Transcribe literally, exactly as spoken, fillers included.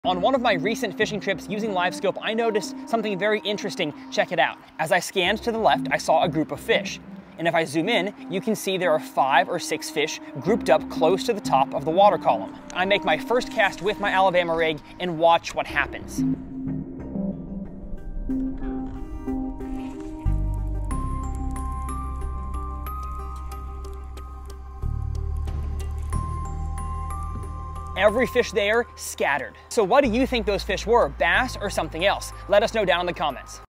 On one of my recent fishing trips using LiveScope, I noticed something very interesting. Check it out. As I scanned to the left, I saw a group of fish. And if I zoom in, you can see there are five or six fish grouped up close to the top of the water column. I make my first cast with my Alabama rig and watch what happens. Every fish there scattered. So what do you think those fish were, bass or something else? Let us know down in the comments.